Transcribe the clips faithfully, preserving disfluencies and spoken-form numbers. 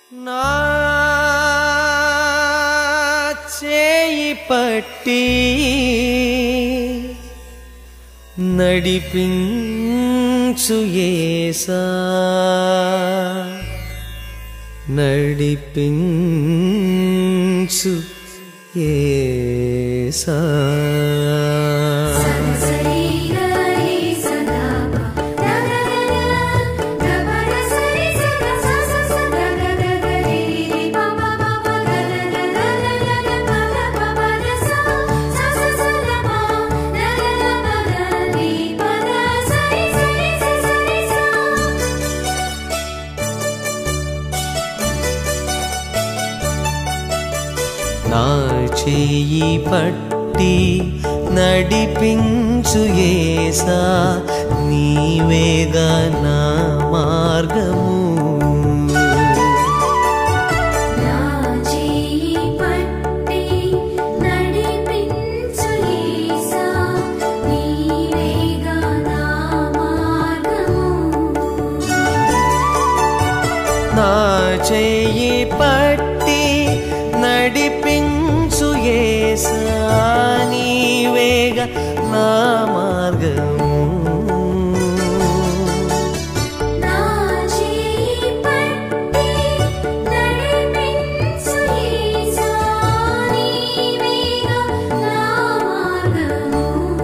నా చేయి పట్టి నడిపించు యేసా, నడిపించు యేసా. నా చేయి పట్టి నడిపించు యేసా, నీవేగా నా మార్గము. నా చేయి పట్టి నడిపించు యేసా, నీవేగా నా మార్గము. నా చేయి పట్టి నడిపించు యేసా, నీవేగా నా మార్గము. నా చేయి పట్టి నడిపించు యేసా, నీవేగా నా మార్గము.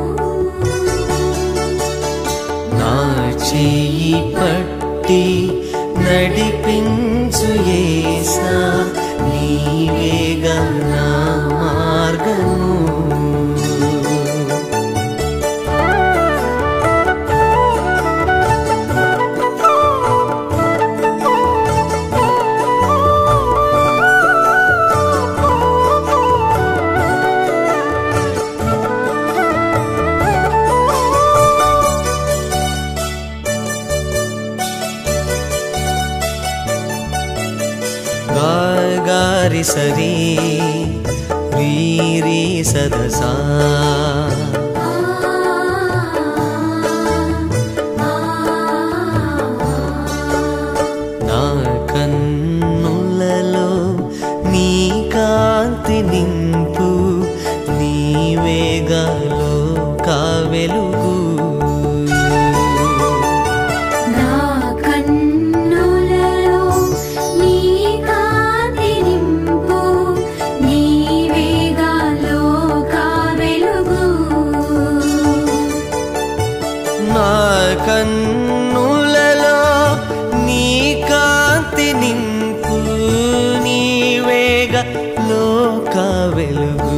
నా చేయి పట్టి నడిపించు యేసా, నీవేగా నా మార్గము. గారి సరి రీరి సదసా, నా కన్నులలో నీ కాంతి నింపు, నీవేగా లోకా వెలుగు. కన్నులలో నీ కాంతి నింపు, నీవేగా లోక వెలుగు.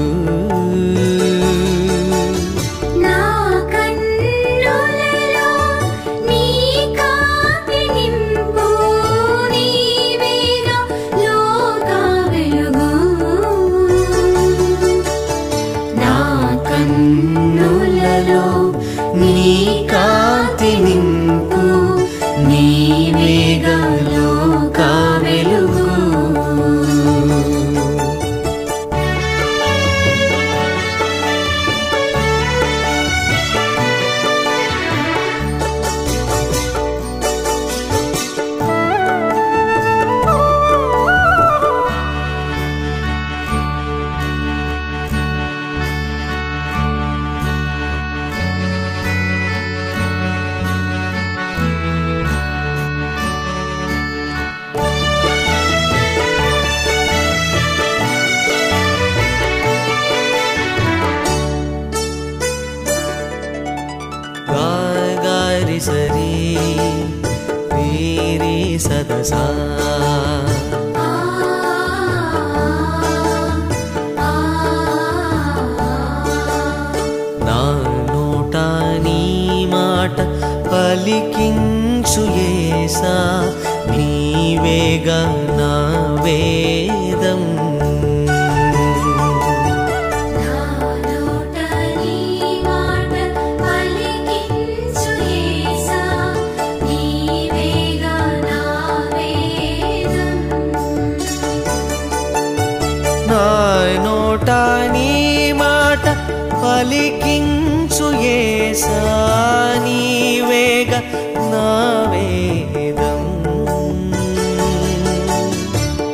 నా కన్నులలో నీ కాంతి నింపు, నీవేగా లోక వెలుగు. నా కన్నులలో నీ కాంతి నింపు, నీవేగా లోక వెలుగు. గారి సరి రీరి సదసా, నా నోట నీ మాట పలికించు యేసా, నీవేగా నా వేదం. నా నోట నీ మాట పలికించు యేసా, నీవేగా నా వేదం.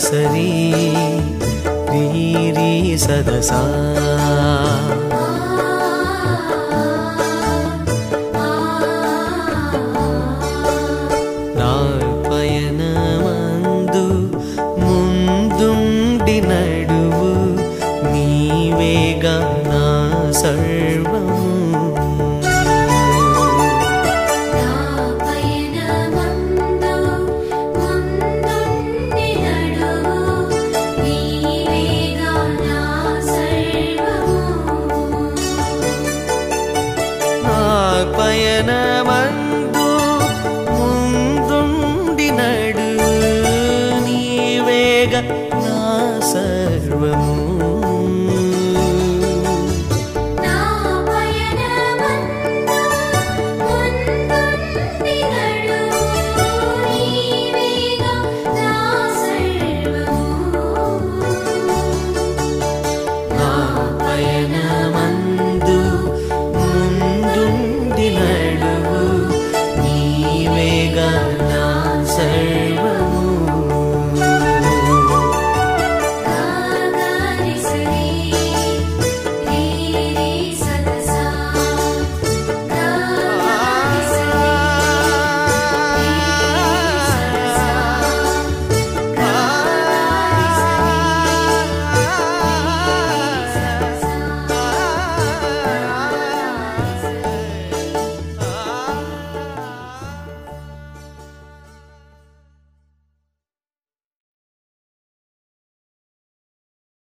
సరి రీ రీ సదసా నా పయనమందు ముందుండి నడువు నీవేగా నా సర్వము పయనమ